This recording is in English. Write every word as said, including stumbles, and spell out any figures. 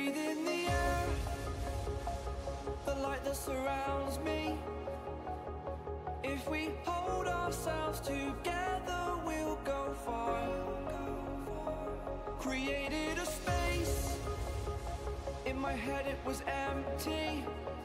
breathe in the air, the light that surrounds me. If we hold ourselves together, we'll go far. Created a space, in my head it was empty.